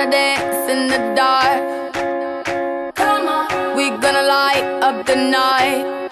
gonna dance in the dark. Come on, we gonna light up the night.